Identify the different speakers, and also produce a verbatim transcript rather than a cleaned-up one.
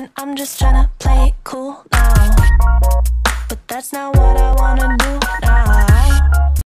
Speaker 1: And I'm just tryna play it cool now, but that's not what I wanna do.